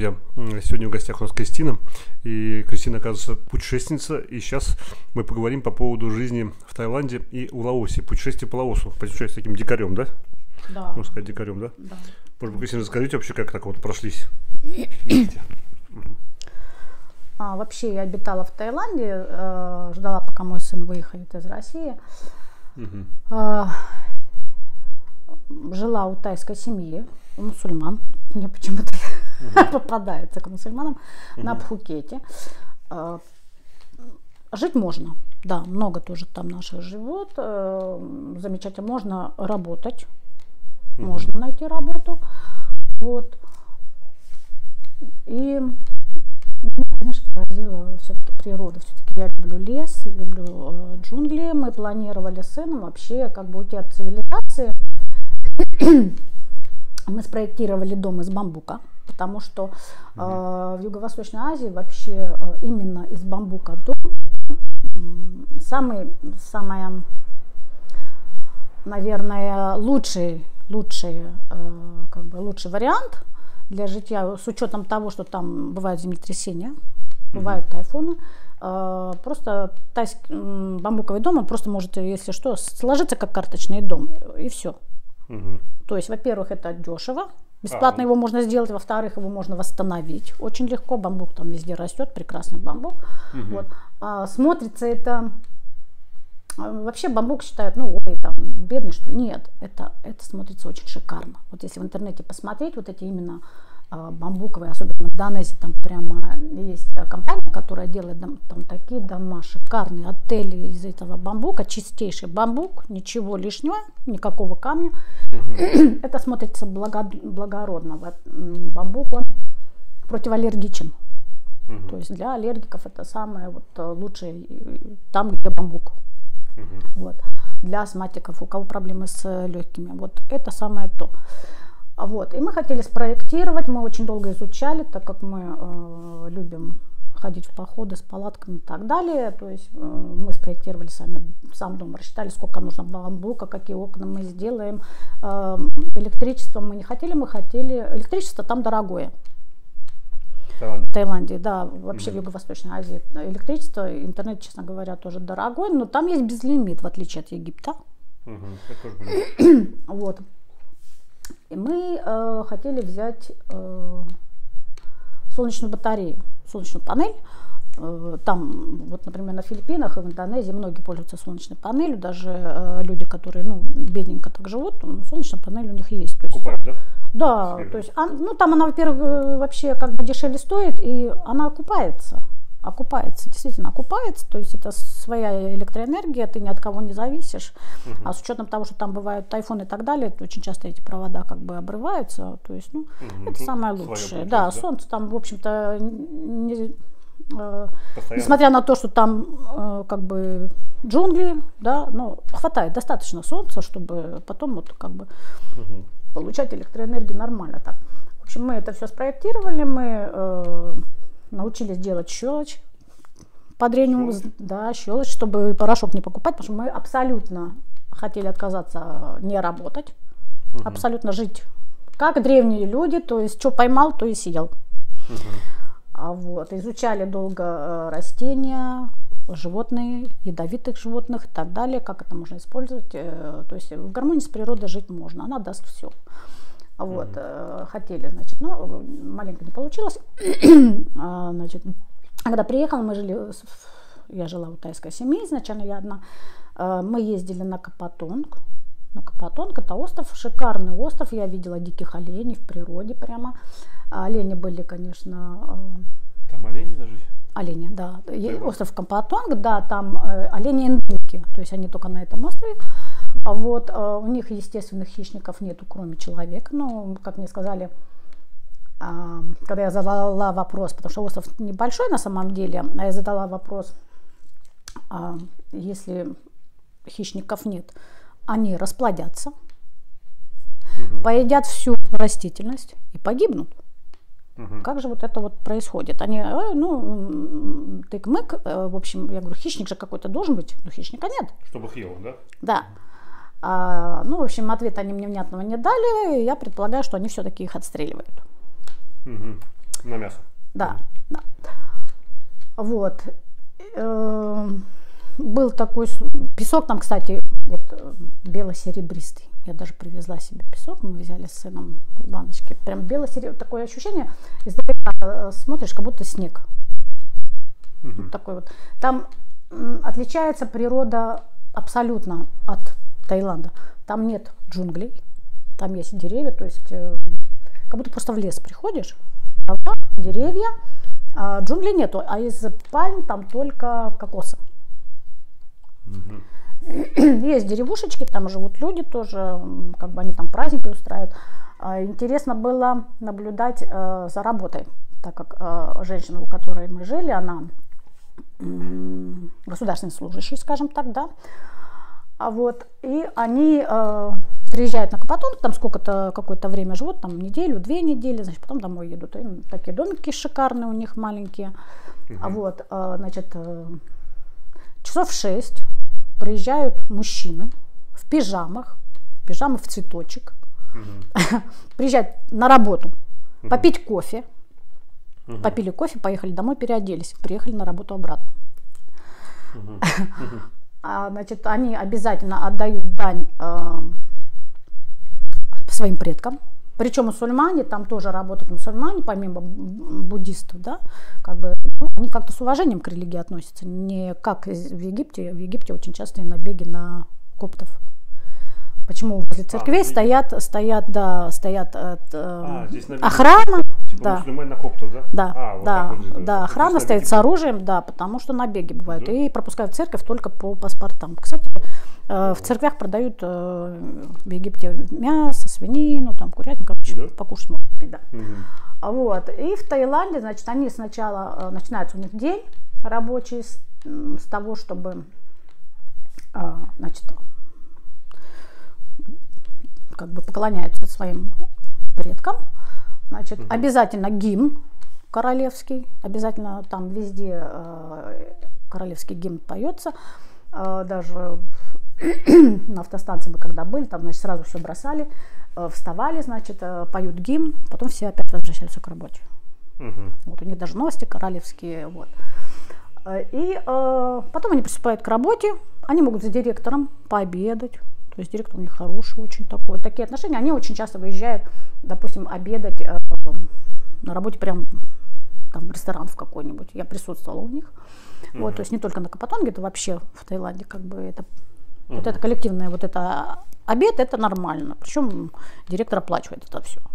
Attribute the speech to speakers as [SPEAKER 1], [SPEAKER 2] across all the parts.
[SPEAKER 1] друзья, сегодня в гостях у нас Кристина. И Кристина, оказывается, путешественница. И сейчас мы поговорим по поводу жизни в Таиланде и в Лаосе. Путешествие по Лаосу. Путешествие с таким дикарем, да?
[SPEAKER 2] Да.
[SPEAKER 1] Можно сказать, дикарем, да?
[SPEAKER 2] Да.
[SPEAKER 1] Может быть, Кристина, расскажите вообще, как так вот прошлись?
[SPEAKER 2] Вообще я обитала в Таиланде, ждала, пока мой сын выехает из России. Жила у тайской семьи, у мусульман. Мне почему-то попадается к мусульманам на Пхукете. Жить можно, да, много тоже там наших живут. Замечательно, можно работать, можно найти работу. Вот. И меня, конечно, поразила все-таки природа. Все-таки я люблю лес, люблю джунгли. Мы планировали с сыном вообще как бы уйти от цивилизации. Мы спроектировали дом из бамбука, потому что в Юго-Восточной Азии вообще именно из бамбука дом самый, наверное, лучший вариант для житья, с учетом того, что там бывают землетрясения, бывают тайфуны. Просто бамбуковый дом, он просто может, если что, сложиться как карточный дом, и все. То есть, во-первых, это дешево, бесплатно его можно сделать, во-вторых, его можно восстановить очень легко, бамбук там везде растет, прекрасный бамбук. Вот. Смотрится это, вообще бамбук считают, ну, ой, там, бедный, что ли. Нет, это смотрится очень шикарно. Вот если в интернете посмотреть, вот эти именно бамбуковые, особенно в Индонезии, там прямо есть компания, которая делает там такие дома, шикарные отели из этого бамбука, чистейший бамбук, ничего лишнего, никакого камня. Это смотрится благородно. Бамбук, он противоаллергичен. То есть для аллергиков это самое вот лучшее там, где бамбук. Вот. Для астматиков, у кого проблемы с легкими, вот это самое то. Вот. И мы хотели спроектировать, мы очень долго изучали, так как мы любим ходить в походы с палатками и так далее. То есть мы спроектировали сам дом, рассчитали, сколько нужно бамбука, какие окна мы сделаем. Электричество мы не хотели, электричество там дорогое. В Таиланде, да, вообще в Юго-Восточной Азии электричество, интернет, честно говоря, тоже дорогой, но там есть безлимит, в отличие от Египта. Вот. И мы хотели взять солнечную батарею, солнечную панель. Там, вот, например, на Филиппинах и в Индонезии многие пользуются солнечной панелью, даже люди, которые, ну, бедненько так живут, солнечная панель у них есть. То есть,
[SPEAKER 1] купают, да?
[SPEAKER 2] Да, то есть, ну, там она, во-первых, вообще как бы дешевле стоит, и она окупается, действительно окупается, то есть это своя электроэнергия, ты ни от кого не зависишь, а с учетом того, что там бывают тайфуны и так далее, очень часто эти провода как бы обрываются, то есть, ну, это самое лучшее. Да, солнце там, в общем-то, несмотря на то, что там как бы джунгли, да, но хватает достаточно солнца, чтобы потом вот как бы получать электроэнергию нормально так. В общем, мы это все спроектировали, мы научились делать щелочь по дрению, да, щелочь, чтобы порошок не покупать, потому что мы абсолютно хотели отказаться не работать, абсолютно жить как древние люди, то есть что поймал, то и съел. Вот, изучали долго растения, животные, ядовитых животных и так далее, как это можно использовать. То есть в гармонии с природой жить можно, она даст все. Вот, хотели, значит, но маленько не получилось. Значит, когда приехала, я жила у тайской семьи, изначально я одна. Мы ездили на Капатонг. Капатонг — это остров, шикарный остров. Я видела диких оленей в природе прямо. Олени были, конечно...
[SPEAKER 1] Там олени даже?
[SPEAKER 2] Олени, да. Остров Капатонг, да, там олени эндемики, то есть они только на этом острове. Вот, у них естественных хищников нету, кроме человека. Ну, как мне сказали, когда я задала вопрос, потому что остров небольшой на самом деле, а я задала вопрос, если хищников нет, они расплодятся, поедят всю растительность и погибнут. Как же вот это вот происходит? Они, ну, тык-мык, в общем, я говорю, хищник же какой-то должен быть, но хищника нет.
[SPEAKER 1] Чтобы их ел, да?
[SPEAKER 2] Да. Ну, в общем, ответа они мне внятного не дали, я предполагаю, что они все-таки их отстреливают.
[SPEAKER 1] На мясо.
[SPEAKER 2] Да, да. Вот. Был такой песок там, кстати, вот бело-серебристый. Я даже привезла себе песок, мы взяли с сыном в баночке. Прям бело-серебристый, такое ощущение, издалека смотришь, как будто снег. Вот такой вот. Там отличается природа абсолютно от Таиланда. Там нет джунглей, там есть деревья, то есть как будто просто в лес приходишь, трава, деревья, а джунглей нету, а из пальм там только кокосы. Есть деревушечки, там живут люди тоже, как бы они там праздники устраивают. Интересно было наблюдать за работой, так как женщина, у которой мы жили, она государственный служащий, скажем так, да. Вот, и они приезжают на Копатонг, там сколько-то, какое-то время живут, там неделю, 2 недели, значит, потом домой едут. И такие домики шикарные у них, маленькие. Вот, значит, часов 6 приезжают мужчины в пижамах в цветочек, приезжают на работу, попить кофе, попили кофе, поехали домой, переоделись, приехали на работу обратно. Значит, они обязательно отдают дань своим предкам. Причем мусульмане, там тоже работают мусульмане, помимо буддистов, да, как бы, ну, они как-то с уважением к религии относятся, не как в Египте. В Египте очень частые набеги на коптов. Почему возле церквей стоят охрана,
[SPEAKER 1] типа
[SPEAKER 2] да,
[SPEAKER 1] мусульмане на коптов, да?
[SPEAKER 2] Да, охрана стоит с оружием, да, потому что набеги бывают, и пропускают в церковь только по паспортам. Кстати, в церквях продают в Египте мясо, свинину, там, курятину, короче, покушать можно, да. Вот. И в Таиланде, значит, они сначала, начинается у них день рабочий с того, чтобы, значит, как бы поклоняются своим предкам. Значит, обязательно гимн королевский, обязательно там везде королевский гимн поется. Даже на автостанции мы когда были, там, значит, сразу все бросали, вставали, значит, поют гимн, потом все опять возвращаются к работе. Вот у них даже новости королевские, вот. И потом они приступают к работе, они могут с директором пообедать. То есть директор у них хороший, очень такой. Такие отношения. Они очень часто выезжают, допустим, обедать на работе прям там в ресторан в какой-нибудь. Я присутствовала у них. Вот, то есть не только на Копатонге, это вообще в Таиланде как бы это вот это коллективное вот это обед, это нормально. Причем директор оплачивает это все.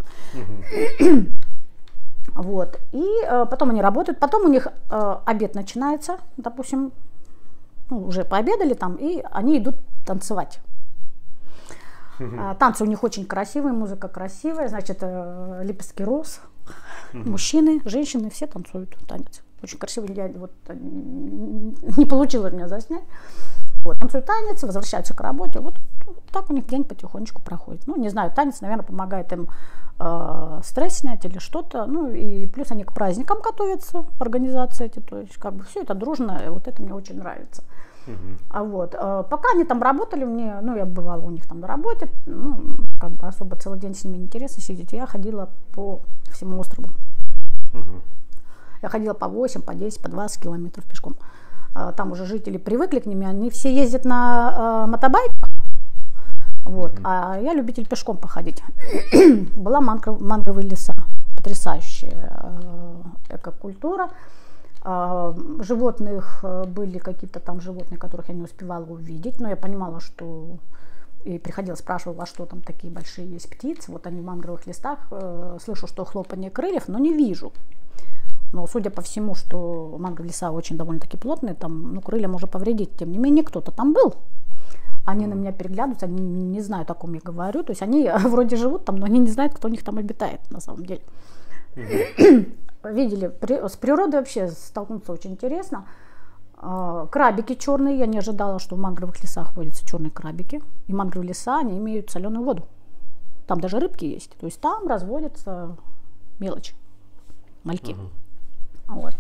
[SPEAKER 2] Вот. И потом они работают, потом у них обед начинается, допустим, ну, уже пообедали там, и они идут танцевать. Танцы у них очень красивые, музыка красивая, значит, лепестки роз, мужчины, женщины, все танцуют танец. Очень красивый, я вот не получилось меня заснять. Вот, танцуют танец, возвращаются к работе, вот так у них день потихонечку проходит. Ну, не знаю, танец, наверное, помогает им стресс снять или что-то, ну, и плюс они к праздникам готовятся, организации эти, то есть, как бы, все это дружно, и вот это мне очень нравится. А вот, пока они там работали, мне, ну, я бывала у них там на работе, ну, как бы особо целый день с ними неинтересно сидеть, я ходила по всему острову. Я ходила по 8, по 10, по 20 километров пешком. Там уже жители привыкли к ним, они все ездят на мотобайках, вот, а я любитель пешком походить. Была мангровые леса, потрясающая экокультура. Животных были какие-то там животные, которых я не успевала увидеть, но я понимала, что и приходила, спрашивала, а что там такие большие есть птицы. Вот они в мангровых листах, слышу, что хлопанье крыльев, но не вижу. Но судя по всему, что мангровые леса очень довольно-таки плотные, там, ну, крылья можно повредить. Тем не менее, кто-то там был. Они на меня переглядываются, они не знают, о ком я говорю. То есть они вроде живут там, но они не знают, кто у них там обитает на самом деле. Видели, с природой вообще столкнуться очень интересно. Крабики черные, я не ожидала, что в мангровых лесах водятся черные крабики. И мангровые леса, они имеют соленую воду. Там даже рыбки есть. То есть там разводятся мелочи, мальки. Вот.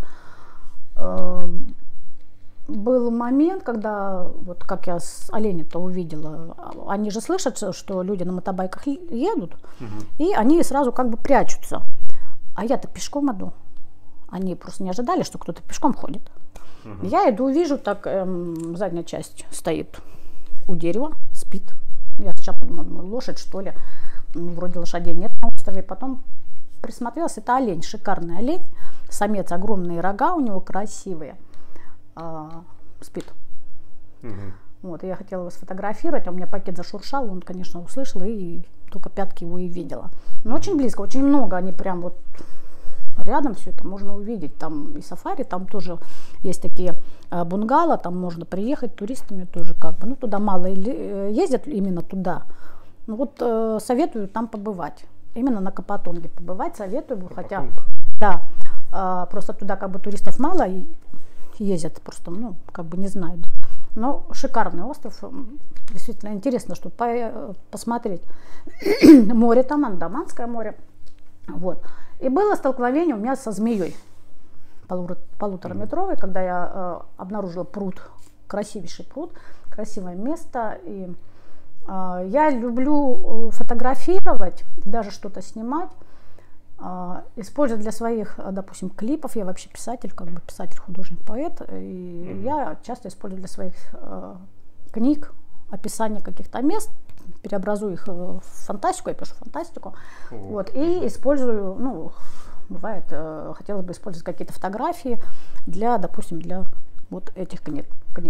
[SPEAKER 2] Был момент, когда, вот как я с оленя-то увидела, они же слышат, что люди на мотобайках едут, и они сразу как бы прячутся. А я-то пешком иду. Они просто не ожидали, что кто-то пешком ходит. Я иду, вижу, так задняя часть стоит у дерева, спит. Я сначала подумала, лошадь, что ли. Вроде лошадей нет на острове. Потом присмотрелась, это олень, шикарный олень. Самец, огромные рога у него красивые. Спит. Вот, я хотела его сфотографировать, а у меня пакет зашуршал, он, конечно, услышал, и только пятки его и видела. Но очень близко, очень много, они прям вот рядом все это можно увидеть. Там и сафари, там тоже есть такие бунгало, там можно приехать туристами тоже как бы. Ну, туда мало ездят именно туда. Ну вот советую там побывать. Именно на Капатонге побывать советую, хотя, да, просто туда как бы туристов мало и ездят, просто, ну, как бы не знаю, да. Но шикарный остров, действительно интересно, что посмотреть. Море там, Андаманское море. Вот. И было столкновение у меня со змеей полутораметровой, когда я обнаружила пруд, красивейший пруд, красивое место. И я люблю фотографировать и даже что-то снимать, используя для своих, допустим, клипов. Я вообще писатель, как бы писатель, художник, поэт. И я часто использую для своих книг описание каких-то мест, переобразую их в фантастику, я пишу фантастику. Вот, и использую, ну, бывает, хотелось бы использовать какие-то фотографии для, допустим, для вот этих книг.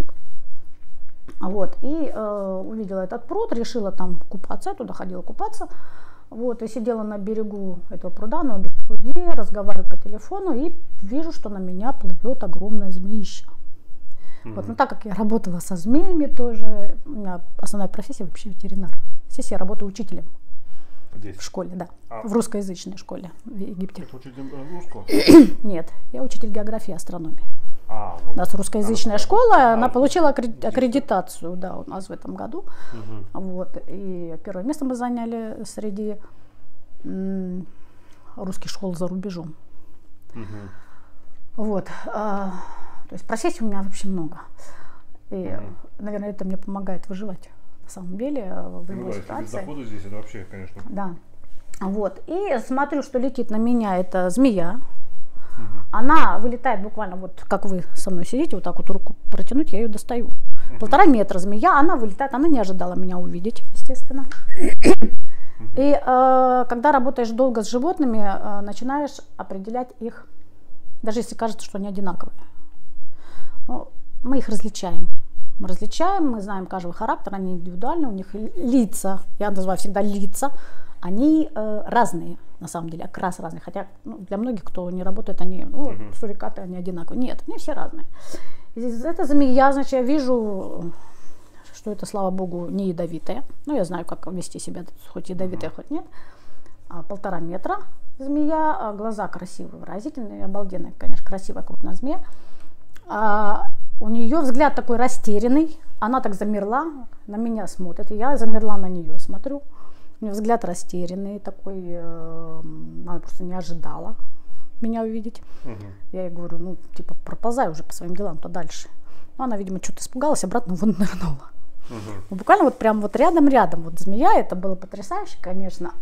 [SPEAKER 2] Вот, и увидела этот пруд, решила там купаться, я туда ходила купаться. Вот, и сидела на берегу этого пруда, ноги в пруде, разговариваю по телефону и вижу, что на меня плывет огромное змеище. Вот, но так как я работала со змеями тоже, у меня основная профессия вообще ветеринар. Здесь я работаю учителем.
[SPEAKER 1] Здесь?
[SPEAKER 2] В школе, да, в русскоязычной школе в Египте.
[SPEAKER 1] Это учитель русского?
[SPEAKER 2] Нет, я учитель географии и астрономии.
[SPEAKER 1] Вот.
[SPEAKER 2] У нас русскоязычная школа, она получила аккредитацию, да, у нас в этом году. Вот, и первое место мы заняли среди русских школ за рубежом. Вот, то есть профессий у меня вообще много. И, наверное, это мне помогает выживать на самом деле в любой ситуации.
[SPEAKER 1] Без дохода здесь это вообще, конечно.
[SPEAKER 2] Да. Вот, и смотрю, что летит на меня эта змея. Она вылетает буквально вот как вы со мной сидите, вот так вот руку протянуть, я ее достаю. 1,5 метра змея, она вылетает, она не ожидала меня увидеть, естественно. И когда работаешь долго с животными, начинаешь определять их, даже если кажется, что они одинаковые. Но мы их различаем. Мы знаем каждого характер, они индивидуальны, у них лица, я называю всегда лица, они разные. На самом деле, окрас разный. Хотя для многих, кто не работает, они, сурикаты, они одинаковые. Нет, они все разные. И это змея, значит, я вижу, что это, слава богу, не ядовитая. Ну, я знаю, как вести себя, хоть ядовитая, хоть нет. 1,5 метра змея, глаза красивые, выразительные, обалденные, конечно, красивая, крупная змея. У нее взгляд такой растерянный, она так замерла, на меня смотрит, и я замерла на нее, смотрю. У нее взгляд растерянный такой, она просто не ожидала меня увидеть. Я ей говорю, ну, типа, проползай уже по своим делам, то дальше. Но она, видимо, что-то испугалась, обратно вон нырнула. Ну, буквально вот прям вот рядом вот змея, это было потрясающе, конечно.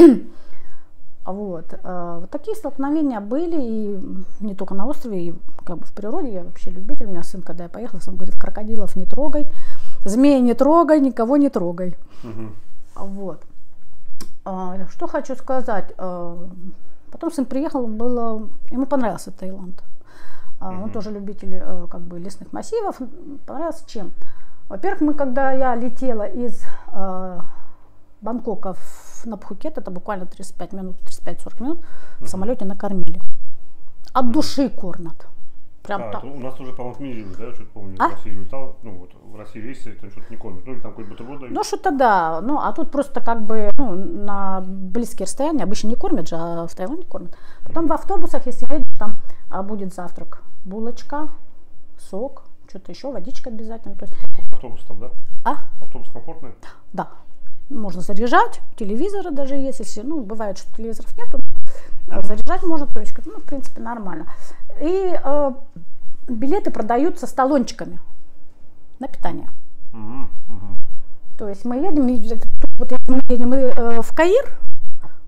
[SPEAKER 2] Вот. Вот такие столкновения были, и не только на острове, и как бы в природе. Я вообще любитель. У меня сын, когда я поехала, он говорит, крокодилов не трогай, змеи не трогай, никого не трогай. Вот. Что хочу сказать. Потом сын приехал, ему понравился Таиланд. Он тоже любитель как бы лесных массивов. Понравился чем? Во-первых, когда я летела из Бангкока на Пхукет, это буквально 35-40 минут, в самолете накормили. От души кормят. Прям так.
[SPEAKER 1] У нас тоже, по-моему, отменили, да, я что-то помню, в России летал, ну вот, в России рейсы, там что-то не кормят, ну или там какой-то бутерброд дают.
[SPEAKER 2] Ну что-то да, ну а тут просто как бы, ну, на близкие расстояния обычно не кормят же, а в Таиланде кормят. Потом в автобусах, если едешь, там будет завтрак, булочка, сок, что-то еще, водичка обязательно. То есть...
[SPEAKER 1] Автобус там, да? Автобус комфортный?
[SPEAKER 2] Да. Можно заряжать, телевизоры даже есть, если, ну, бывает, что телевизоров нету, заряжать можно, то есть, ну, в принципе, нормально. И билеты продаются с талончиками на питание. То есть мы едем, вот если мы едем в Каир,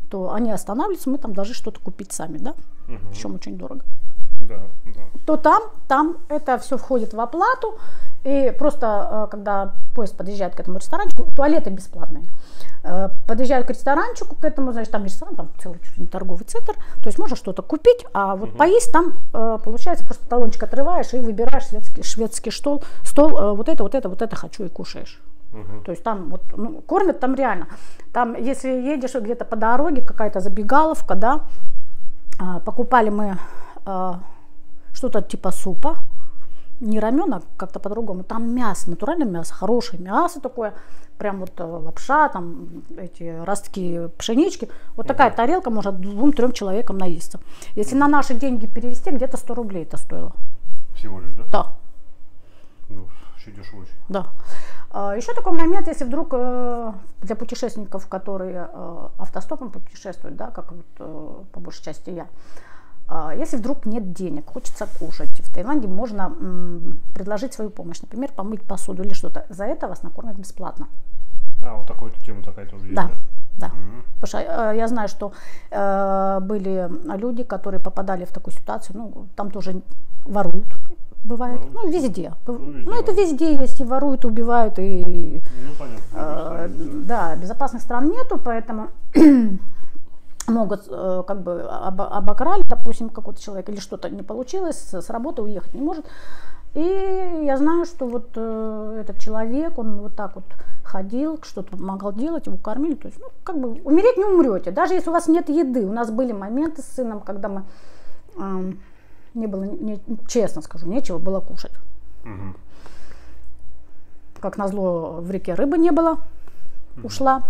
[SPEAKER 2] то они останавливаются, мы там должны что-то купить сами, да, причем очень дорого.
[SPEAKER 1] Да, да.
[SPEAKER 2] То там это все входит в оплату, и просто когда поезд подъезжает к этому ресторанчику, туалеты бесплатные. Подъезжают к ресторанчику, к этому, значит, там ресторан, там целый чуть ли не торговый центр, то есть можно что-то купить, а вот поесть там, получается, просто талончик отрываешь и выбираешь шведский стол, вот это хочу и кушаешь. То есть там вот, ну, кормят там реально. Там, если едешь где-то по дороге, какая-то забегаловка, да, покупали мы что-то типа супа, не рамен, а как-то по-другому. Там мясо, натуральное мясо, хорошее мясо такое, прям вот лапша, там эти ростки пшенички. Вот такая тарелка может 2-3 человекам наесться. Если на наши деньги перевести, где-то 100 рублей это стоило.
[SPEAKER 1] Всего лишь, да?
[SPEAKER 2] Да.
[SPEAKER 1] Ну, еще дешево очень.
[SPEAKER 2] Да. Еще такой момент, если вдруг для путешественников, которые автостопом путешествуют, да, как вот, по большей части я, если вдруг нет денег, хочется кушать, в Таиланде можно предложить свою помощь, например, помыть посуду или что-то. За это вас накормят бесплатно.
[SPEAKER 1] Вот такую-то тему такая тоже есть,
[SPEAKER 2] да? Да.
[SPEAKER 1] Угу.
[SPEAKER 2] Потому что я знаю, что были люди, которые попадали в такую ситуацию, ну, там тоже воруют. Бывает, ну везде. Ну это везде есть, и воруют, и убивают, и
[SPEAKER 1] понятно.
[SPEAKER 2] Да, безопасных стран нету, поэтому могут как бы обокрали, допустим, какой-то человек, или что-то не получилось, с работы уехать не может. И я знаю, что вот этот человек, он вот так вот ходил, что-то помогал делать, его кормили. То есть, ну, как бы умереть не умрете, даже если у вас нет еды. У нас были моменты с сыном, когда мы не было, честно скажу, нечего было кушать. Угу. Как назло, в реке рыбы не было, ушла.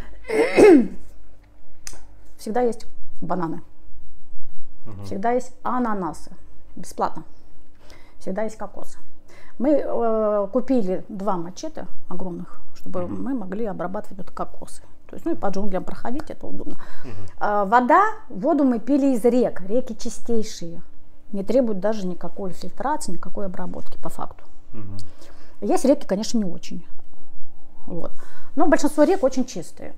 [SPEAKER 2] Всегда есть бананы, всегда есть ананасы, бесплатно, всегда есть кокосы. Мы купили 2 мачете огромных, чтобы мы могли обрабатывать вот кокосы. То есть, ну и по джунглям проходить, это удобно. Воду мы пили из рек, реки чистейшие. Не требует даже никакой фильтрации, никакой обработки по факту. Есть реки, конечно, не очень. Вот. Но большинство рек очень чистые.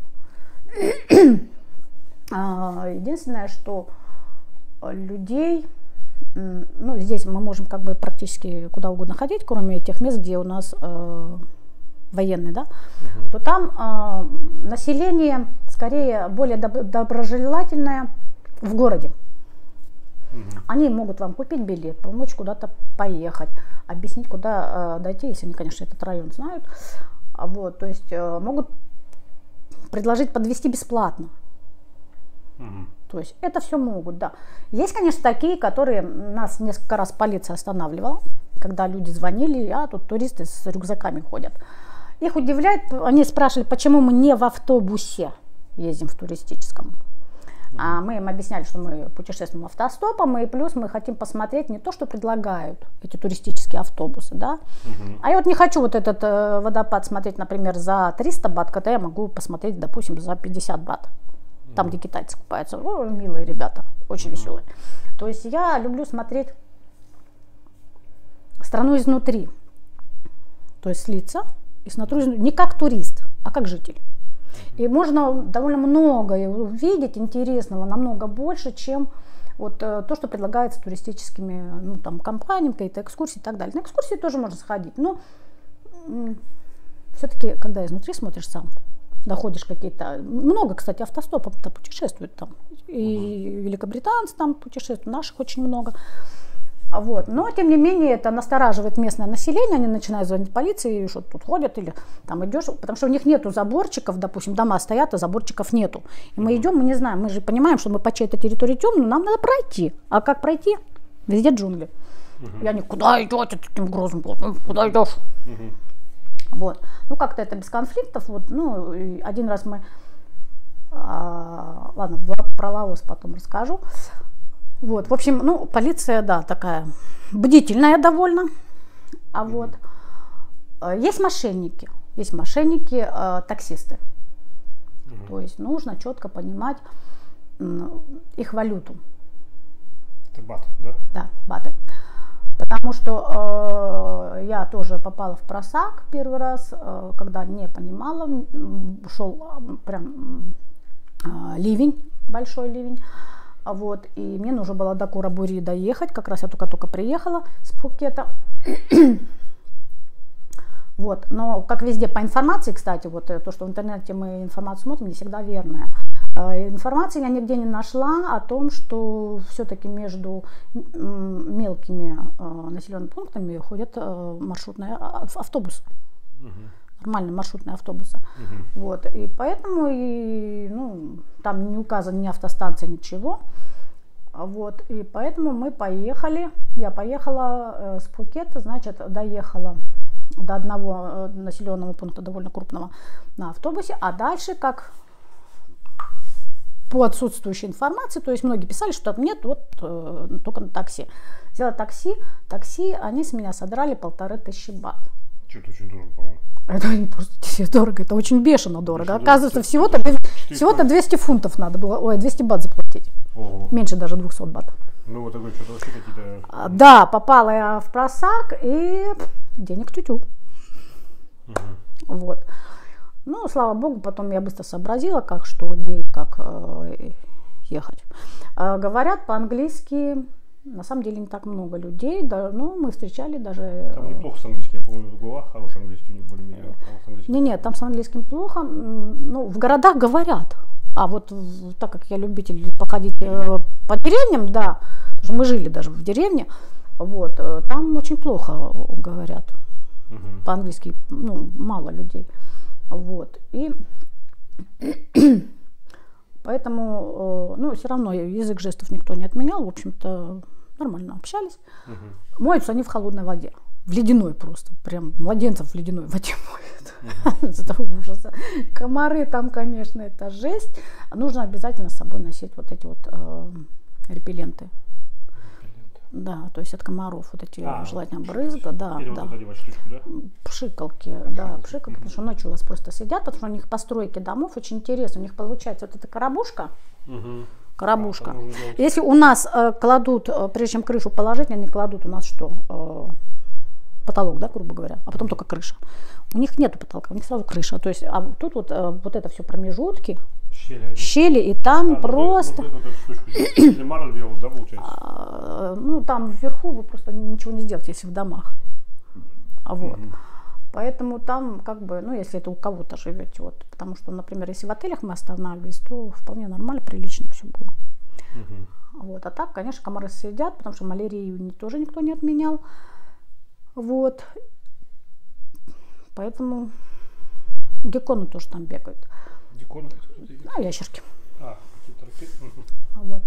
[SPEAKER 2] Единственное, что людей, ну, здесь мы можем как бы практически куда угодно ходить, кроме тех мест, где у нас военные, да, то там население скорее более доброжелательное в городе. Они могут вам купить билет, помочь куда-то поехать, объяснить, куда дойти, если они, конечно, этот район знают. Вот, то есть могут предложить подвезти бесплатно. То есть это все могут, да. Есть, конечно, такие, которые нас несколько раз полиция останавливала, когда люди звонили, тут туристы с рюкзаками ходят. Их удивляет, они спрашивали, почему мы не в автобусе ездим в туристическом. А мы им объясняли, что мы путешествуем автостопом, и плюс мы хотим посмотреть не то, что предлагают эти туристические автобусы, да. А я вот не хочу вот этот водопад смотреть, например, за 300 бат, когда я могу посмотреть, допустим, за 50 бат. Там, где китайцы купаются. О, милые ребята, очень веселые. То есть я люблю смотреть страну изнутри. То есть с лица и снаружи, не как турист, а как житель. И можно довольно много увидеть интересного, намного больше, чем вот то, что предлагается туристическими, ну, там, компаниями, какие-то экскурсии и так далее. На экскурсии тоже можно сходить, но все-таки, когда изнутри смотришь сам, доходишь какие-то, много, кстати, автостопом-то путешествуют там, и великобританцы там путешествуют, наших очень много. Вот. Но, тем не менее, это настораживает местное население, они начинают звонить полиции, что тут ходят, или там идешь, потому что у них нету заборчиков, допустим, дома стоят, а заборчиков нету. И мы идем, мы не знаем, мы же понимаем, что мы по чьей-то территории идем, но нам надо пройти. А как пройти? Везде джунгли. И они, куда идете таким грозным голосом, куда идешь? Вот. Ну, как-то это без конфликтов. Вот. Ну, один раз мы, ладно, про Лаос потом расскажу. Вот, в общем, ну, полиция, да, такая бдительная довольно. А вот есть мошенники, таксисты. То есть нужно четко понимать их валюту.
[SPEAKER 1] Это бат, да?
[SPEAKER 2] Да, баты. Потому что я тоже попала в просак первый раз, когда не понимала, шел прям ливень. большой ливень. Вот, и мне нужно было до Кура-Бури доехать, как раз я только приехала с Пхукета. Вот, но как везде по информации, кстати, вот то, что в интернете мы информацию смотрим, не всегда верная. Информации я нигде не нашла о том, что все-таки между мелкими населенными пунктами ходят маршрутные автобусы. Нормальные маршрутные автобусы. Вот, и поэтому ну, там не указана ни автостанция, ничего. Вот, и поэтому мы поехали, я поехала с Пхукета, значит, доехала до одного населенного пункта довольно крупного на автобусе, а дальше как по отсутствующей информации, то есть многие писали, что нет, вот только на такси. Взяла такси, они с меня содрали 1500 бат.
[SPEAKER 1] Что-то очень дорого, по-моему.
[SPEAKER 2] Это не просто дорого, это очень бешено дорого. Оказывается, всего-то 200 фунтов надо было, 200 бат заплатить. Ого. Меньше даже 200 бат.
[SPEAKER 1] Ну вот такой что-то вообще какие-то...
[SPEAKER 2] Да, попала я в просак и денег тю-тю. Вот. Ну, слава богу, потом я быстро сообразила, как, что, где и как ехать. Говорят по-английски, на самом деле не так много людей, да, но мы встречали даже...
[SPEAKER 1] Там неплохо с английским, я помню, в Гуа хороший английский у них более-менее.
[SPEAKER 2] Нет, там с английским плохо. Ну, в городах говорят. А вот так как я любитель походить по деревням, да, потому что мы жили даже в деревне, вот, там очень плохо говорят. По-английски, ну, мало людей. Вот. И поэтому, ну, все равно язык жестов никто не отменял, в общем-то, нормально общались. Моются они в холодной воде, в ледяной просто, прям младенцев в ледяной воде моют. Это ужас. Комары там, конечно, это жесть. Нужно обязательно с собой носить вот эти вот репелленты. Да, то есть от комаров вот эти желательно брызга, да, да.
[SPEAKER 1] Вот штучку, да?
[SPEAKER 2] Пшикалки, да, пшикалки, потому что ночью у вас просто сидят, потому что у них постройки домов очень интересно, у них получается вот эта коробушка, коробушка. Если у нас кладут, прежде чем крышу положить, они кладут у нас что? Потолок, да, грубо говоря, а потом только крыша. У них нету потолка, у них сразу крыша, то есть, а тут вот это все промежутки, щели, и там просто... Ну, там вверху вы просто ничего не сделаете, если в домах. Вот. Поэтому там, как бы, ну, если это у кого-то живете, вот, потому что, например, если в отелях мы останавливались, то вполне нормально, прилично все было. Вот. А так, конечно, комары съедят, потому что малярию тоже никто не отменял. Вот. Поэтому гекконы тоже там бегают.
[SPEAKER 1] Гекконы?
[SPEAKER 2] Ну, ящерки.
[SPEAKER 1] Какие-то ракеты.
[SPEAKER 2] Вот.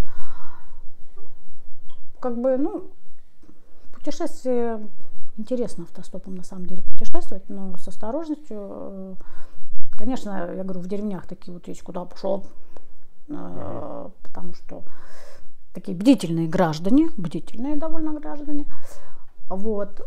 [SPEAKER 2] Как бы, ну, путешествие интересно автостопом на самом деле путешествовать, но с осторожностью. Конечно, я говорю, в деревнях такие вот есть, куда пошел, потому что такие бдительные граждане, бдительные довольно граждане. Вот.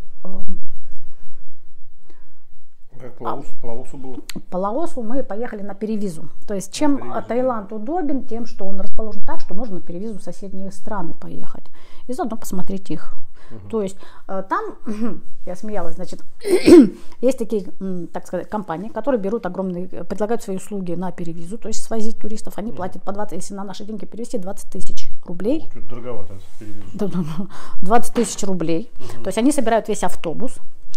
[SPEAKER 1] По Лаосу было?
[SPEAKER 2] По Лаосу мы поехали на перевизу. То есть чем Таиланд удобен, тем, что он расположен так, что можно на перевизу в соседние страны поехать. И заодно посмотреть их. То есть там, я смеялась, значит, есть такие, так сказать, компании, которые берут огромные, предлагают свои услуги на перевизу, то есть свозить туристов, они платят по 20, если на наши деньги перевести, 20 тысяч рублей.
[SPEAKER 1] Чуть дороговато перевизу.
[SPEAKER 2] 20 тысяч рублей. То есть они собирают весь автобус,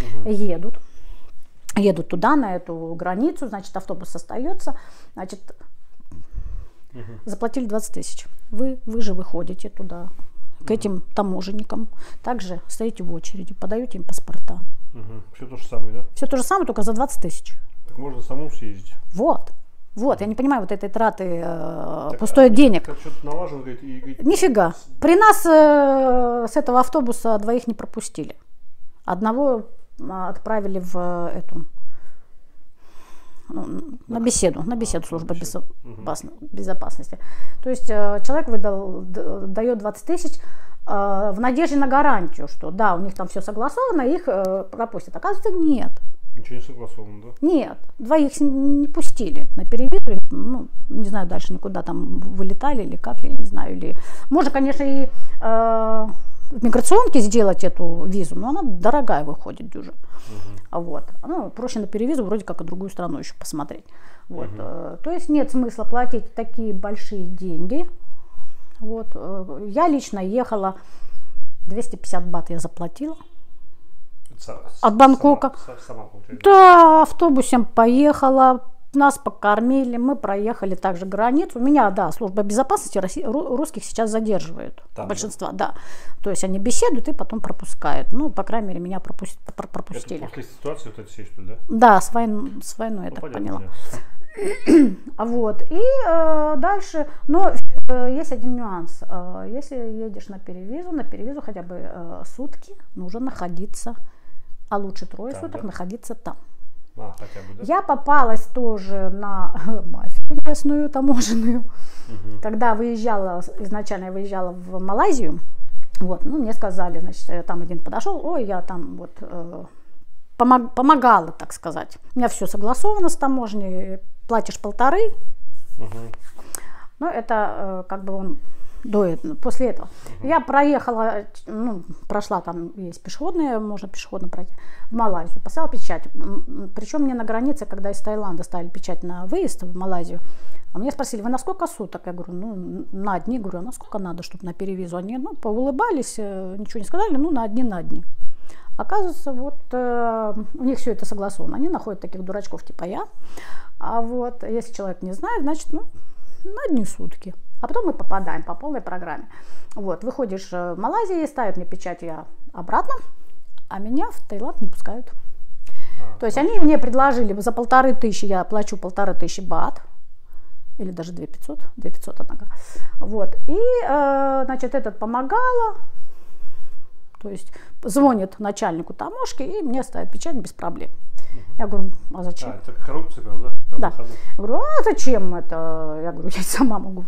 [SPEAKER 2] едут туда, на эту границу, значит, автобус остается, значит, заплатили 20 тысяч. Вы же выходите туда, к этим таможенникам, также стоите в очереди, подаете им паспорта.
[SPEAKER 1] Все то же самое, да?
[SPEAKER 2] Все то же самое, только за 20 тысяч.
[SPEAKER 1] Так можно самому съездить?
[SPEAKER 2] Вот, я не понимаю вот этой траты пустой денег.
[SPEAKER 1] Как что-то налаживает
[SPEAKER 2] Нифига. При нас с этого автобуса двоих не пропустили. Одного отправили в эту, на беседу службы безопасности. То есть человек дает 20 тысяч в надежде на гарантию, что да, у них там все согласовано, их пропустят. Оказывается, нет.
[SPEAKER 1] Ничего не согласовано, да?
[SPEAKER 2] Нет, двоих не пустили на перевизу, ну, не знаю, дальше никуда там вылетали или как, я не знаю. Или... Можно, конечно, и в миграционке сделать эту визу, но она дорогая выходит дюже. Вот. Ну, проще на перевизу вроде как и другую страну еще посмотреть. Вот. То есть нет смысла платить такие большие деньги. Вот. Я лично ехала, 250 бат я заплатила. От Бангкока.
[SPEAKER 1] Сама,
[SPEAKER 2] да, автобусом поехала, нас покормили, мы проехали также границу. У меня, да, служба безопасности русских сейчас задерживают,
[SPEAKER 1] там,
[SPEAKER 2] большинство, да. То есть они беседуют и потом пропускают. Ну, по крайней мере, меня пропустили.
[SPEAKER 1] Это после ситуации вот эти все, что ли, да?
[SPEAKER 2] Да, с войной, я так поняла. Вот, и дальше, но есть один нюанс. Если едешь на перевизу хотя бы сутки нужно находиться, а лучше трое
[SPEAKER 1] там,
[SPEAKER 2] суток
[SPEAKER 1] да?
[SPEAKER 2] находиться там.
[SPEAKER 1] Хотя бы, да?
[SPEAKER 2] Я попалась тоже на мафию местную, таможенную. Когда изначально я выезжала в Малайзию, вот, ну, мне сказали, значит, там один подошел, ой, я там вот помогала, так сказать. У меня все согласовано с таможней, платишь 1500. Но это как бы он после этого. Я проехала, ну, прошла, там есть пешеходные, можно пешеходно пройти, в Малайзию, поставила печать. Причем мне на границе, когда из Таиланда ставили печать на выезд в Малайзию, а мне спросили, вы на сколько суток? Я говорю, ну, на дни. Говорю, а на сколько надо, чтобы на перевизу? Они, ну, поулыбались, ничего не сказали, ну, на дни. Оказывается, вот у них все это согласовано. Они находят таких дурачков, типа я. А вот если человек не знает, значит, ну, на дни сутки. А потом мы попадаем по полной программе. Вот, выходишь в Малайзии, ставят мне печать, я обратно, а меня в Таиланд не пускают. То есть они мне предложили, за 1500 я плачу 1500 бат, или даже 2500, однако. Вот, и, значит, этот помогала, то есть звонит начальнику таможки, и мне ставят печать без проблем. Я говорю, а зачем?
[SPEAKER 1] Это коррупция, прям, да?
[SPEAKER 2] Да. Я говорю, а зачем это? Я говорю, я сама могу.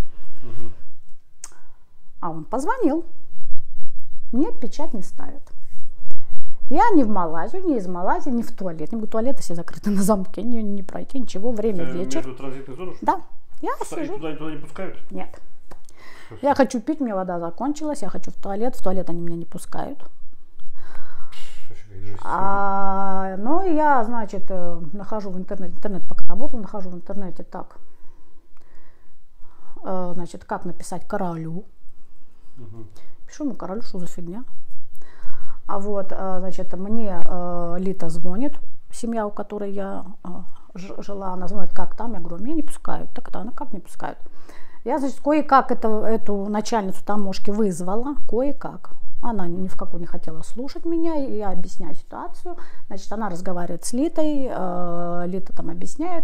[SPEAKER 2] А он позвонил. Мне печать не ставят. Я не в Малайзию, не из Малайзии, не в туалет. Не буду, туалеты все закрыты на замке, не пройти, ничего, время вечер.
[SPEAKER 1] Между транзитной зоной?
[SPEAKER 2] Да. Я сижу.
[SPEAKER 1] Туда не пускают?
[SPEAKER 2] Нет. Я хочу пить, мне вода закончилась, я хочу в туалет они меня не пускают. Ну, я, значит, нахожу в интернет пока работала, нахожу в интернете так, значит, как написать королю. Пишу ему королю, что за фигня. А вот, значит, мне Лита звонит, семья, у которой я жила, она звонит, как там, я говорю, меня не пускают. Так это она как не пускают? Я, значит, кое-как эту начальницу таможки вызвала, кое-как. Она ни в какую не хотела слушать меня, и я объясняю ситуацию. Значит, она разговаривает с Литой, Лита там объясняет.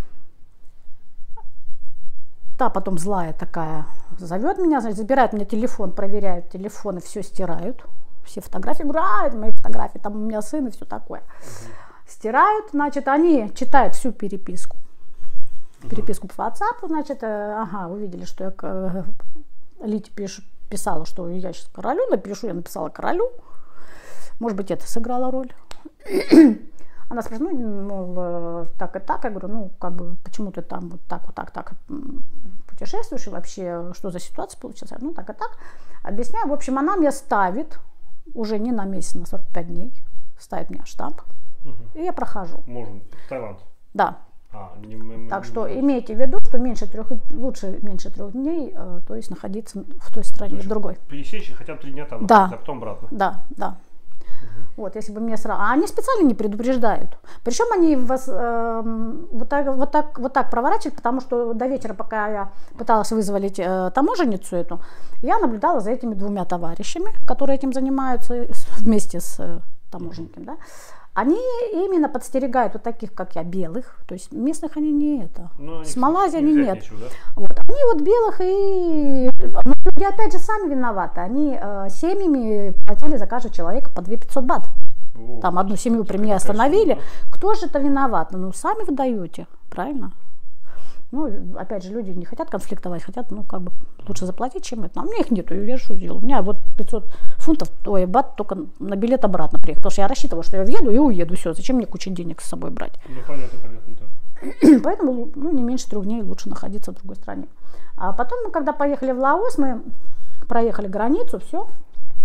[SPEAKER 2] Та потом злая такая зовет меня, значит, забирает у меня телефон, проверяют телефоны, все стирают. Все фотографии, говорю, это мои фотографии, там у меня сын и все такое. Стирают, значит, они читают всю переписку. Переписку по WhatsApp, значит, увидели, что я Лите писала, что я сейчас королю напишу, я написала королю. Может быть, это сыграло роль. Она спрашивает, ну, мол, так и так. Я говорю, ну, как бы, почему ты там вот так путешествуешь, и вообще, что за ситуация получилась? Ну, так и так. Объясняю. В общем, она мне ставит, уже не на месяц, на 45 дней, ставит мне штамп, и я прохожу.
[SPEAKER 1] Можно. Таиланд?
[SPEAKER 2] Да. Так что имейте в виду, что лучше меньше 3 дней, то есть находиться в той стране, в другой.
[SPEAKER 1] Пересечь хотя бы 3 дня там,
[SPEAKER 2] да.
[SPEAKER 1] А потом обратно.
[SPEAKER 2] Да. Вот, если бы мне сразу... А они специально не предупреждают. Причем они вас вот так проворачивают, потому что до вечера, пока я пыталась вызволить таможенницу эту, я наблюдала за этими 2 товарищами, которые этим занимаются вместе с таможенником, да. Они именно подстерегают вот таких, как я, белых. То есть местных они не это. С Малайзии они нет.
[SPEAKER 1] Ничего, да?
[SPEAKER 2] Вот. Они вот белых и... Но люди опять же сами виноваты. Они семьями платили за каждого человека по 2500 бат. Там одну семью при мне остановили. Кто же это виноват? Ну, сами вы даете, правильно? Ну, опять же, люди не хотят конфликтовать, хотят, ну, как бы лучше заплатить, чем это. А у меня их нету, я что делаю? У меня вот 500 фунтов, бат только на билет обратно приехал. Потому что я рассчитывала, что я въеду и уеду, все. Зачем мне кучу денег с собой брать?
[SPEAKER 1] Ну, понятно, да.
[SPEAKER 2] Поэтому, ну, не меньше 3 дней лучше находиться в другой стране. А потом, мы, когда поехали в Лаос, мы проехали границу, все.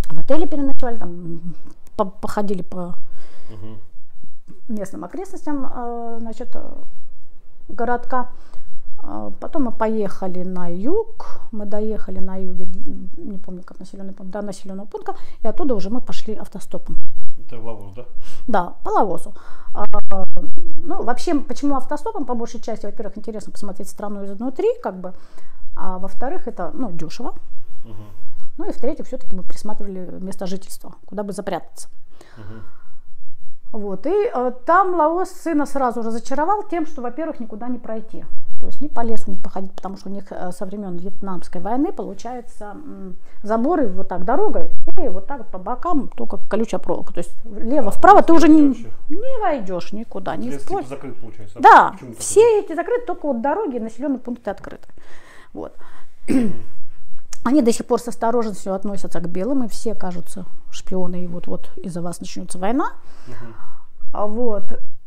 [SPEAKER 2] в отеле переночевали, там походили по местным окрестностям, значит, городка. Потом мы поехали на юг, мы доехали на юге, не помню, как населенный пункт, до населенного пункта, и оттуда уже мы пошли автостопом.
[SPEAKER 1] Это Лаос, да?
[SPEAKER 2] Да, по Лаосу. Ну, вообще, почему автостопом, по большей части, во-первых, интересно посмотреть страну изнутри, как бы, а во-вторых, это, ну, дешево. Ну и в-третьих, все-таки мы присматривали место жительства, куда бы запрятаться. Вот, и там Лаос сына сразу разочаровал тем, что, во-первых, никуда не пройти. То есть ни по лесу не походить, потому что у них со времен Вьетнамской войны, получается, заборы вот так дорогой, и вот так по бокам только колючая проволока. То есть влево-вправо ты уже не войдешь никуда.
[SPEAKER 1] Лес типа закрыт, получается.
[SPEAKER 2] Да, все эти закрыты, только вот дороги и населенные пункты открыты. Вот. Они до сих пор с осторожностью относятся к белым, и все кажутся шпионы, и вот-вот из-за вас начнется война. Вот.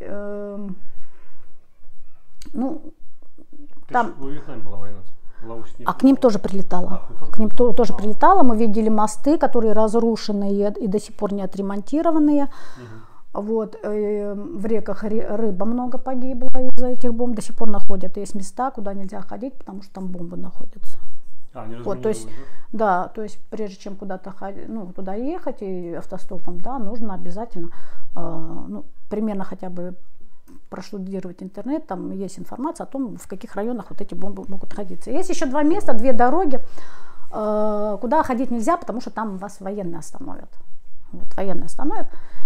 [SPEAKER 2] Ну, там...
[SPEAKER 1] В Вьетнаме была война.
[SPEAKER 2] А к ним тоже прилетало. К ним тоже прилетало. Мы видели мосты, которые разрушенные и до сих пор не отремонтированные. Вот. В реках рыба много погибла из-за этих бомб. До сих пор находят. Есть места, куда нельзя ходить, потому что там бомбы находятся. Вот, то есть, да, то есть прежде чем куда-то туда ехать и автостопом, да, нужно обязательно, ну, примерно хотя бы проштудировать интернет, там есть информация о том, в каких районах вот эти бомбы могут находиться. Есть еще 2 места, 2 дороги, куда ходить нельзя, потому что там вас военные остановят. Вот, военные остановят.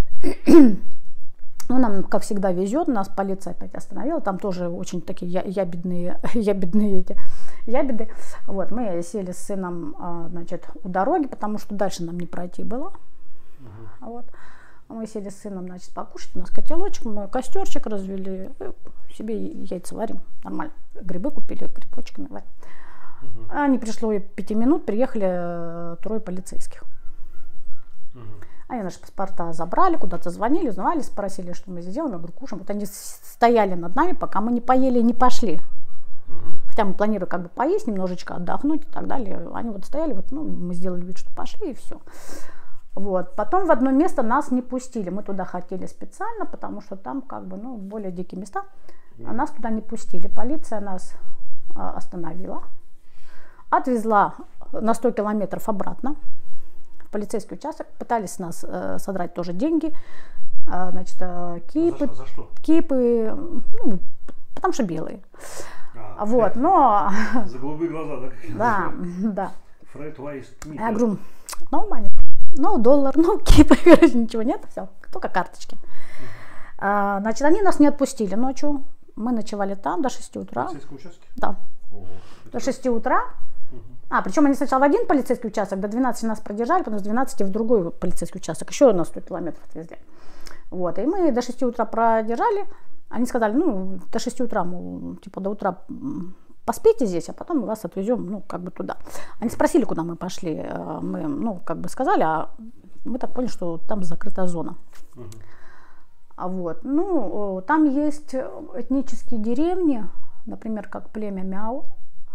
[SPEAKER 2] Ну, нам, как всегда, везет, нас полиция опять остановила, там тоже очень такие ябедные ябеды. Вот, мы сели с сыном, значит, у дороги, потому что дальше нам не пройти было. Вот. Мы сели с сыном, значит, покушать, у нас котелочек, мы костерчик развели, себе яйца варим, нормально, грибы купили, грибочками варим. Не пришло и 5 минут, приехали 3 полицейских. Они наши паспорта забрали, куда-то звонили, узнавали, спросили, что мы здесь делаем. Я говорю, кушаем. Вот они стояли над нами, пока мы не поели и не пошли. Хотя мы планировали как бы поесть, немножечко отдохнуть и так далее. Они вот стояли, вот, ну, мы сделали вид, что пошли, и все. Вот. Потом в одно место нас не пустили. Мы туда хотели специально, потому что там как бы, ну, более дикие места. А нас туда не пустили. Полиция нас остановила, отвезла на 100 километров обратно. Полицейский участок, пытались нас содрать тоже деньги, значит, кипы,
[SPEAKER 1] за что?
[SPEAKER 2] Кипы, ну, потому что белые. Вот, но...
[SPEAKER 1] За голубые глаза, да?
[SPEAKER 2] Да, да.
[SPEAKER 1] Фред Вайс.
[SPEAKER 2] Я говорю, no money, no dollar, no кипы, короче, ничего нет, все, только карточки. Значит, они нас не отпустили ночью, мы ночевали там до 6 утра.
[SPEAKER 1] В полицейском участке?
[SPEAKER 2] Да. До 6 утра. Причем они сначала в один полицейский участок, до 12 нас продержали, потом с 12 в другой полицейский участок, еще на 100 километров отвезли. Вот, и мы до 6 утра продержали, они сказали, ну, до 6 утра, мол, типа до утра поспите здесь, а потом мы вас отвезем, ну, как бы туда. Они спросили, куда мы пошли, мы, ну, как бы сказали, а мы так поняли, что там закрытая зона. Вот, ну, там есть этнические деревни, например, как племя Мяу.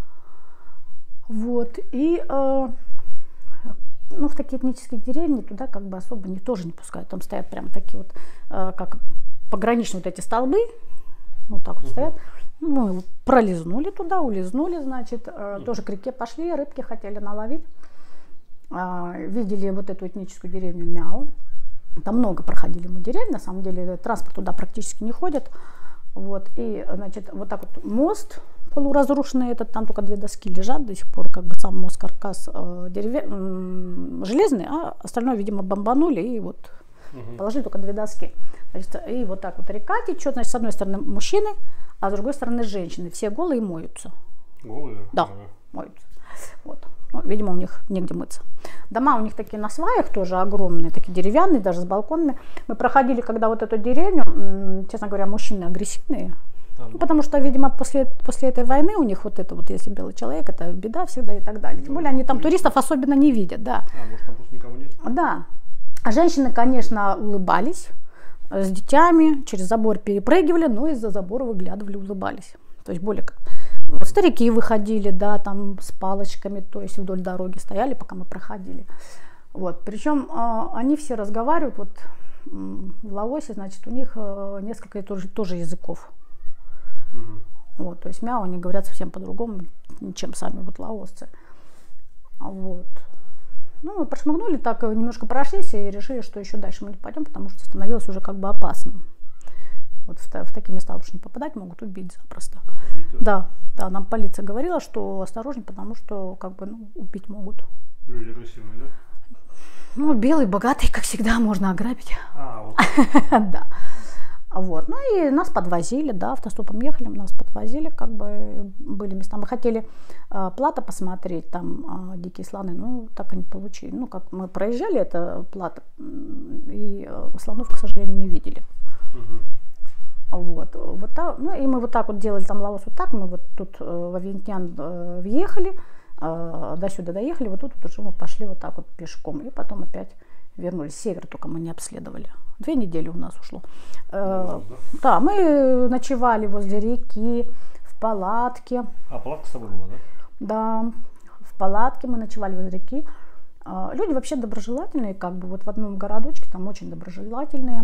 [SPEAKER 2] Вот, и ну, в такие этнические деревни туда как бы особо тоже не пускают. Там стоят прям такие вот, как пограничные вот эти столбы, вот так вот стоят. Мы пролизнули туда, улизнули, значит, тоже к реке пошли, рыбки хотели наловить. Видели вот эту этническую деревню Мяу. Там много проходили мы деревень, на самом деле транспорт туда практически не ходит. Вот, и, значит, вот так вот мост полуразрушенный этот, там только 2 доски лежат до сих пор, как бы сам мост, каркас железный, а остальное, видимо, бомбанули и вот положили только 2 доски. Значит, и вот так вот река течет, значит, с одной стороны мужчины, а с другой стороны женщины. Все голые и моются.
[SPEAKER 1] Голые?
[SPEAKER 2] Да, моются. Вот. Ну, видимо, у них негде мыться. Дома у них такие на сваях тоже огромные, такие деревянные, даже с балконами. Мы проходили, когда вот эту деревню, честно говоря, мужчины агрессивные. Ну, потому что, видимо, после этой войны у них вот это вот, если белый человек, это беда всегда и так далее. Тем более они там туристов особенно не видят, да.
[SPEAKER 1] Может, там просто никого нет?
[SPEAKER 2] Да. А женщины, конечно, улыбались с детьми, через забор перепрыгивали, но из-за забора выглядывали, улыбались. То есть более как... Старики выходили, да, там с палочками, то есть вдоль дороги стояли, пока мы проходили. Вот, причем они все разговаривают, вот в Лаосе, значит, у них несколько тоже языков. Вот, то есть мяу они говорят совсем по-другому, чем сами вот лаосцы. Вот. Ну, мы прошмыгнули, так немножко прошлись и решили, что еще дальше мы не пойдем, потому что становилось уже как бы опасно. Вот в такие места лучше не попадать, могут убить запросто. Да, нам полиция говорила, что осторожней, потому что как бы убить могут.
[SPEAKER 1] Люди агрессивные, да?
[SPEAKER 2] Ну, белый, богатый, как всегда, можно ограбить.
[SPEAKER 1] Вот.
[SPEAKER 2] Да. Вот. Ну и нас подвозили, да, автостопом ехали, нас подвозили, как бы были места. Мы хотели Плато посмотреть, там дикие слоны, ну так и не получили. Ну, как мы проезжали это Плато, и слонов, к сожалению, не видели. Вот так, ну и мы вот так вот делали там Лаос, вот так, мы вот тут во Вьентнян въехали, до сюда доехали, вот тут вот уже мы пошли вот так вот пешком, и потом опять вернулись. Север только мы не обследовали. 2 недели у нас ушло. Да, мы ночевали возле реки, в палатке.
[SPEAKER 1] Палатка с тобой была, да?
[SPEAKER 2] Да, в палатке мы ночевали возле реки. Люди вообще доброжелательные, как бы вот в одном городочке там очень доброжелательные.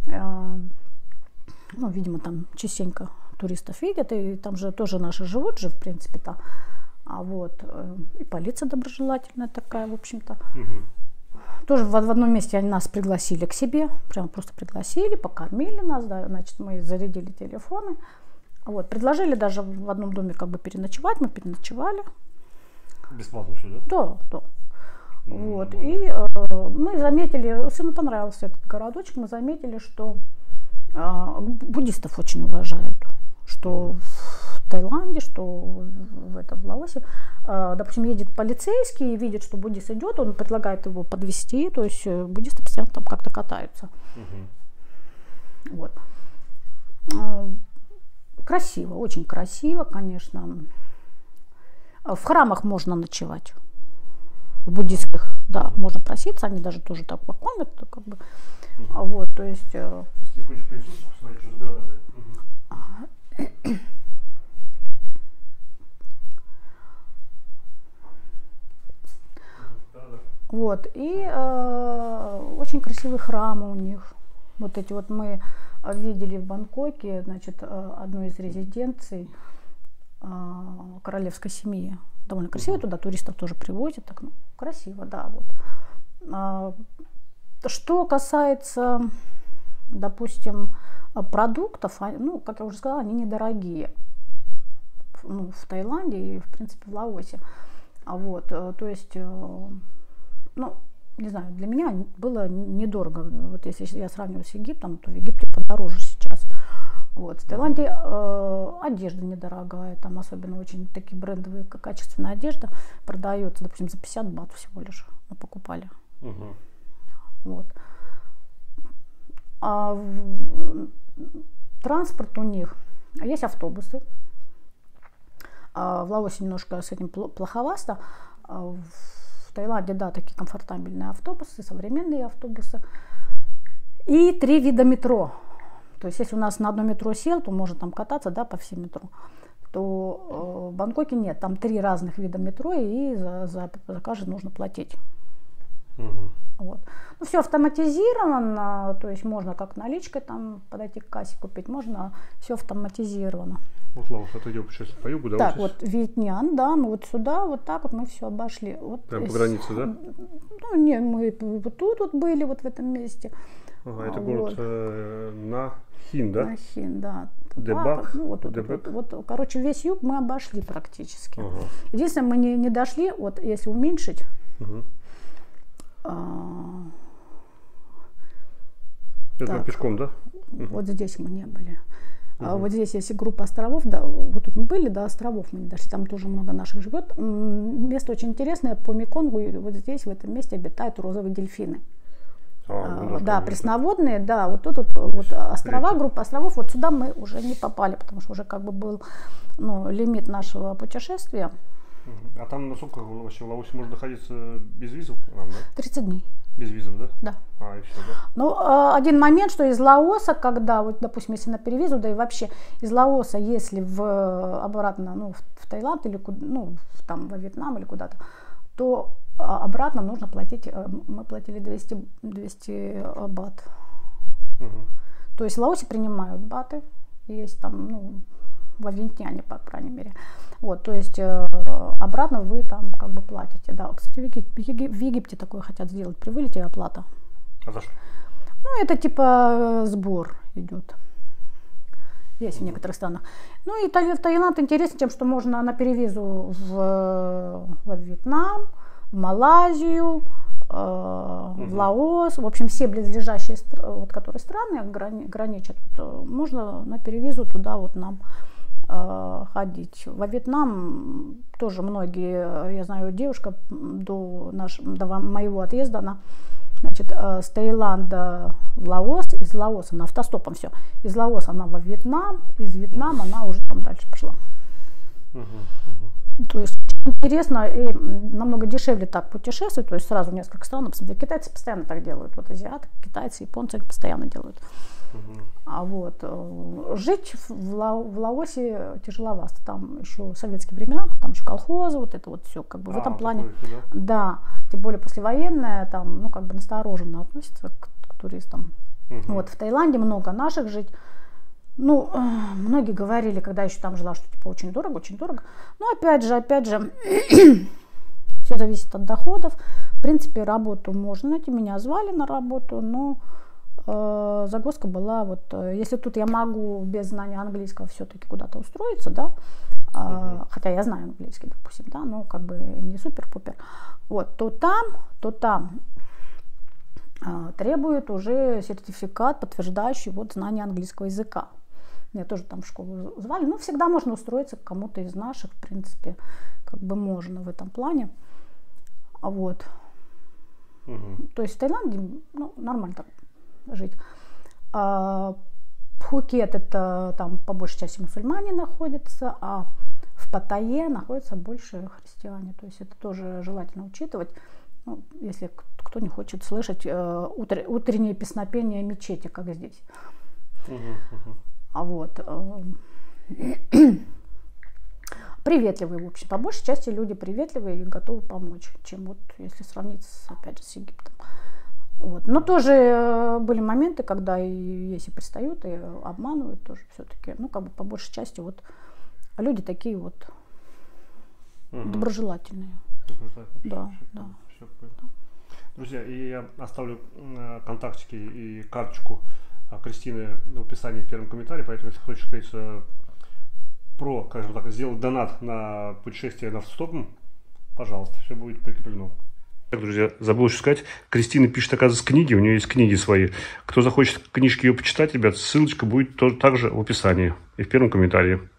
[SPEAKER 2] Ну, видимо, там частенько туристов видят, и там же тоже наши живут же, в принципе-то. Вот, и полиция доброжелательная такая, в общем-то. Тоже в одном месте они нас пригласили к себе, прям просто пригласили, покормили нас, да, значит, мы зарядили телефоны. Вот, предложили даже в одном доме как бы переночевать, мы переночевали.
[SPEAKER 1] Бесплатно все, да?
[SPEAKER 2] Да. Вот, и мы заметили, сыну понравился этот городочек, мы заметили, что буддистов очень уважают, что в Таиланде, что в Лаосе. Допустим, едет полицейский и видит, что буддист идет, он предлагает его подвезти, то есть буддисты постоянно там как-то катаются. Вот. Красиво, очень красиво, конечно. В храмах можно ночевать. В буддистских, да, можно проситься, они даже тоже так покормят, как бы. Вот, то есть.
[SPEAKER 1] Сейчас телефончик принесу, посмотри, что за города.
[SPEAKER 2] Вот, и очень красивые храмы у них. Вот эти вот мы видели в Бангкоке, значит, одну из резиденций королевской семьи. Довольно красиво, туда туристов тоже привозят, так, ну, красиво, да, вот. Что касается, допустим, продуктов, ну, как я уже сказала, они недорогие. Ну, в Таиланде и, в принципе, в Лаосе. Вот, то есть, ну, не знаю, для меня было недорого. Вот если я сравниваю с Египтом, то в Египте подороже сейчас. Вот. В Таиланде одежда недорогая, там особенно очень такие брендовые, качественная одежда продается, допустим, за 50 бат всего лишь мы покупали. Вот. Транспорт у них, есть автобусы. В Лаосе немножко с этим плоховато. В Таиланде, да, такие комфортабельные автобусы, современные автобусы. И 3 вида метро. То есть, если у нас на одно метро сел, то можно там кататься, да, по всем метро. То в Бангкоке нет, там 3 разных вида метро, и за каждый нужно платить. Вот. Ну, все автоматизировано, то есть можно как наличкой там подойти к кассе купить, можно все автоматизировано.
[SPEAKER 1] Вот Лаос, это идет сейчас по югу, да?
[SPEAKER 2] Так, вот Вьентнян, да, мы вот сюда, вот так вот мы все обошли. Вот
[SPEAKER 1] прям по границе, да?
[SPEAKER 2] Ну, не, мы вот тут вот были, вот в этом месте.
[SPEAKER 1] Ага, это город Нахин, да?
[SPEAKER 2] Нахин, да.
[SPEAKER 1] Дебак.
[SPEAKER 2] Ну, вот, короче, весь юг мы обошли практически. Единственное, мы не дошли, вот если уменьшить,
[SPEAKER 1] это
[SPEAKER 2] так,
[SPEAKER 1] пешком, да?
[SPEAKER 2] Вот здесь мы не были. Вот здесь есть группа островов, да, вот тут мы были, до островов мы не дошли, там тоже много наших живет. Место очень интересное, по Меконгу, вот здесь, в этом месте обитают розовые дельфины. Да, пресноводные, да, вот тут вот острова, группа островов, вот сюда мы уже не попали, потому что уже как бы был, ну, лимит нашего путешествия.
[SPEAKER 1] А там насколько вообще в Лаосе можно находиться без визов? Да?
[SPEAKER 2] 30 дней.
[SPEAKER 1] Без визов, да?
[SPEAKER 2] Да.
[SPEAKER 1] И все, да?
[SPEAKER 2] Ну, один момент, что из Лаоса, когда, вот, допустим, если на перевизу, да и вообще из Лаоса, если обратно, ну, в Таиланд или ну, там во Вьетнам или куда-то, то обратно нужно платить, мы платили 200 бат. То есть в Лаосе принимают баты, есть там, ну, во Вьетнаме, по крайней мере. Вот, то есть обратно вы там как бы платите. Да, кстати, в Египте такое хотят сделать, при вылете оплата.
[SPEAKER 1] А за что?
[SPEAKER 2] Ну, это типа сбор идет. Есть в некоторых странах. Ну и Таиланд интересен тем, что можно на перевизу во Вьетнам, в Малайзию, в Лаос, в общем, все близлежащие, вот, которые страны граничат, вот, можно на перевизу туда вот нам ходить. Во Вьетнам тоже многие, я знаю, девушка до моего отъезда, она, значит, с Таиланда в Лаос, из Лаоса она автостопом все, из Лаоса она во Вьетнам, из Вьетнама она уже там дальше пошла. То есть интересно и намного дешевле так путешествовать, то есть сразу в несколько стран. Посмотрите, китайцы постоянно так делают, вот азиаты, китайцы, японцы постоянно делают. А вот жить в Лаосе тяжеловато, там еще советские времена, там еще колхозы, вот это вот все, как бы в этом плане.
[SPEAKER 1] Такое,
[SPEAKER 2] да, тем более послевоенное, там, ну, как бы настороженно относятся к туристам. Вот в Таиланде много наших жить. Ну, многие говорили, когда еще там жила, что типа очень дорого, очень дорого. Но опять же, все зависит от доходов. В принципе, работу можно найти. Меня звали на работу, но загвоздка была, вот, если тут я могу без знания английского все-таки куда-то устроиться, да, хотя я знаю английский, допустим, да, но как бы не супер-пупер, вот, то там требует уже сертификат, подтверждающий вот знание английского языка. Меня тоже там в школу звали. Ну, всегда можно устроиться к кому-то из наших, в принципе, как бы можно в этом плане. Вот. То есть в Таиланде, ну, нормально так жить. Пхукет, это там по большей части мусульмане находятся, а в Паттайе находятся больше христиане. То есть это тоже желательно учитывать. Ну, если кто не хочет слышать утреннее песнопение мечети, как здесь. А вот приветливые, в общем, по большей части люди приветливые и готовы помочь, чем вот если сравнить опять же с Египтом. Вот. Но тоже были моменты, когда если пристают и обманывают, тоже все-таки, ну, как бы по большей части вот люди такие вот доброжелательные. Да, да.
[SPEAKER 1] Друзья, и я оставлю контактики и карточку Кристины в описании в первом комментарии, поэтому если хочешь, сказать, скажем так, сделать донат на путешествие на автостопом, пожалуйста, все будет прикреплено. Так, друзья, забыл еще сказать, Кристина пишет, оказывается, книги, у нее есть книги свои. Кто захочет книжки ее почитать, ребят, ссылочка будет также в описании и в первом комментарии.